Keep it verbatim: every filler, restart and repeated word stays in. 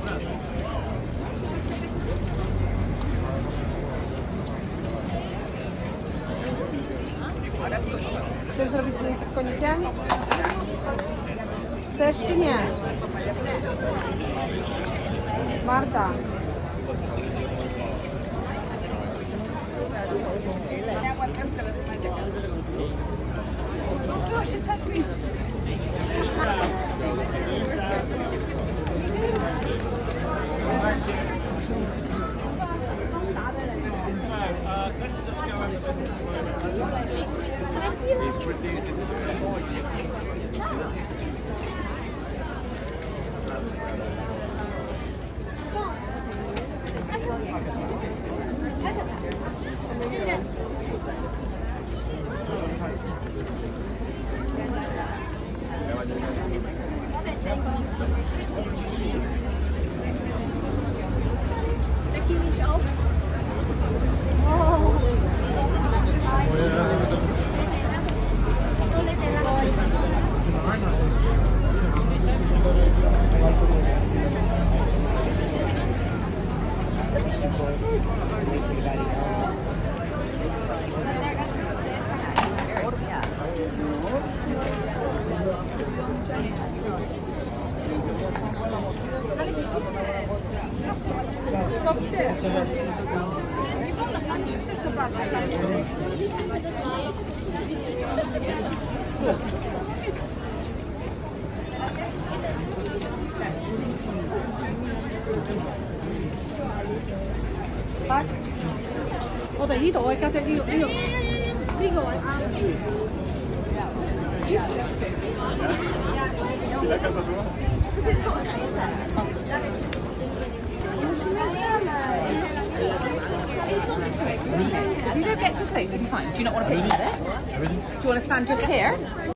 Chcesz zrobić zdjęcie z konikiem? Chcesz czy nie? Marta. Co chcesz? Nie wolno, pani chcesz zobaczyć. Tak? 我哋呢度啊，家姐呢個呢個呢個位啱。 C'est la casa tua? If you don't get too close, you'll be fine. Do you not want to picture it? Do you want to stand just here?